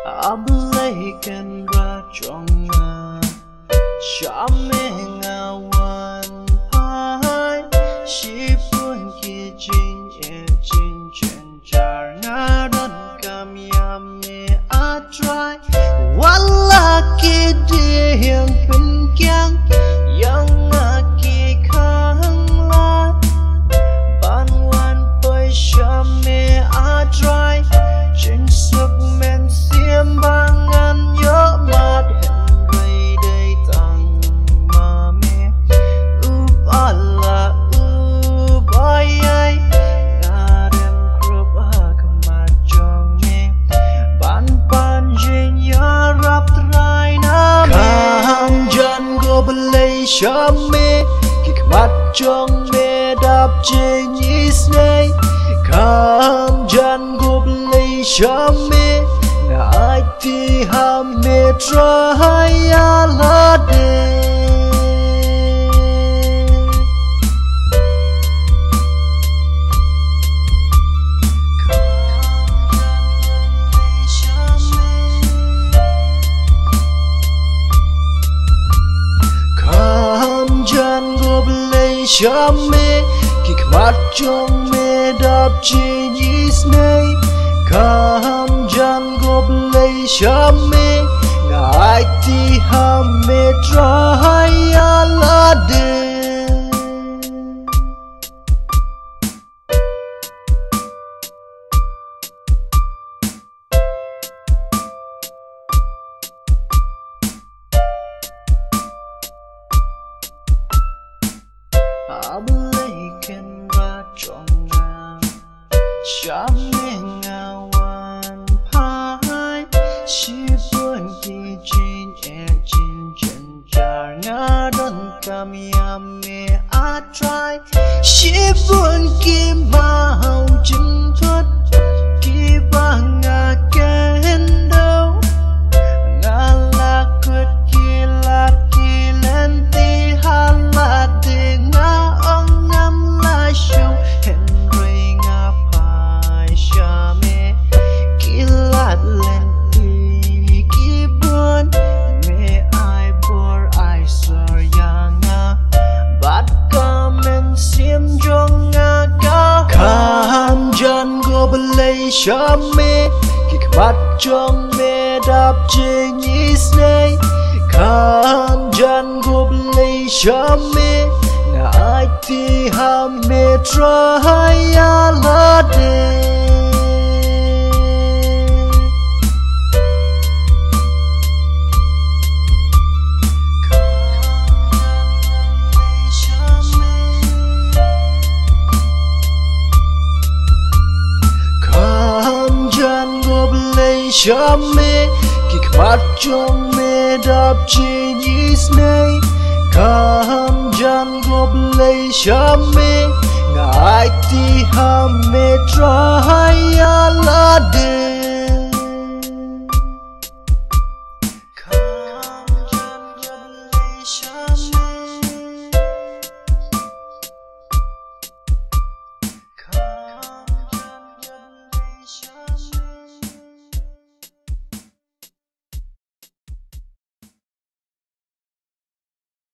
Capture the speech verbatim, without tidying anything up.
Abaikan racongan Syamengawan pai Sipun kijin e jin chen jar Ngaran kami ame atrai Walaki dia yang penkyang Yang aki kanglat Banwan pai syame atrai Trên sức men xiêm bangan nhớ mắt hẹn đây tăng mà mẹ úp ala úp ai ai ngà đêm cướp hạc mặt trong mẹ ban ban dên nhớ rap trai na mẹ kham chân go belay shame kik mặt trong mẹ đạp trên is này kham chân go belay shame na ai ti ham me try ala de kham jan go belay shame kik mat trong me đạp trên is này kham jan go belay shame na ai ti ham me try ala de Abaikan racongan Syamengawan pai Sipun kijin e jin chen jar Ngaran kami ame atrai Sipun ki mau jemput Ki bangga kendo Ngalakut ki laki lenti halade nga ong ngam la show Henry nga pai shame kilat lenti kibun me ai bor ai sor yanga bat kamen sim jong nga ka kham jan go belay shame kik bat jong me đạp trên is này kham jan go belay shame na ai ti ham me try ala de kham jan go belay shame kik mat trong me đạp trên is này kham jan go belay shame na ai ti ham me try ala de